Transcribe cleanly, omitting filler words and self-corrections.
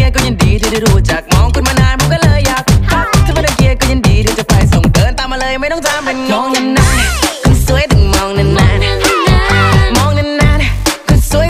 ยร์ก็ยินดีที่ได้รู้จักมองคุณมานานผมก็เลยอยากทักถ้าไม่ได้เกียร์ก็ยินดีที่จะไปส่งเดินตามมาเลยไม่ต้องถามเป็นงงยังไง